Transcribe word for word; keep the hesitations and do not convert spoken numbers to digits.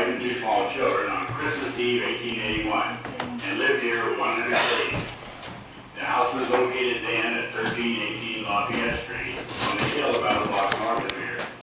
wife and two small children on Christmas Eve eighteen eighty-one and lived here one hundred days. The house was located